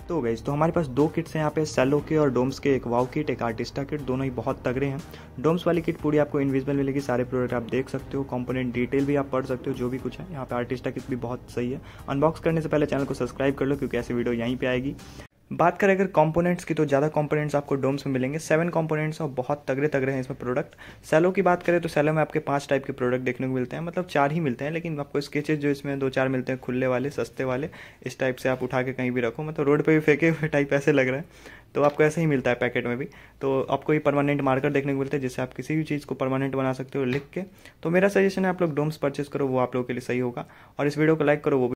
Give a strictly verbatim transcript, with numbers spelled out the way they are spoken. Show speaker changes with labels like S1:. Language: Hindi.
S1: तो गाइस तो हमारे पास दो किट्स हैं यहाँ पे, सेलो के और डोम्स के। एक वाव किट, एक आर्टिस्टा किट, दोनों ही बहुत तगड़े हैं। डोम्स वाली किट पूरी आपको इनविजिबल मिलेगी, सारे प्रोडक्ट आप देख सकते हो, कंपोनेंट डिटेल भी आप पढ़ सकते हो, जो भी कुछ है। यहाँ पे आर्टिस्टा किट भी बहुत सही है। अनबॉक्स करने से पहले चैनल को सब्सक्राइब कर लो, क्योंकि ऐसी वीडियो यहीं पे आएगी। बात करें अगर कंपोनेंट्स की, तो ज़्यादा कंपोनेंट्स आपको डोम्स में मिलेंगे, सेवन कंपोनेंट्स और बहुत तगड़े तगड़े हैं इसमें प्रोडक्ट। सेलो की बात करें तो सेलो में आपके पांच टाइप के प्रोडक्ट देखने को मिलते हैं, मतलब चार ही मिलते हैं, लेकिन आपको स्केचेस जो इसमें दो चार मिलते हैं, खुले वाले सस्ते वाले, इस टाइप से आप उठा के कहीं भी रखो, मतलब रोड पे भी फेंके हुए टाइप ऐसे लग रहा है। तो आपको ऐसे ही मिलता है पैकेट में भी। तो आपको ये परमानेंट मार्कर देखने को मिलता है, जिससे आप किसी भी चीज़ को परमानेंट बना सकते हो लिख के। तो मेरा सजेशन है आप लोग डोम्स परचेस करो, वो आप लोगों के लिए सही होगा। और इस वीडियो को लाइक करो, वो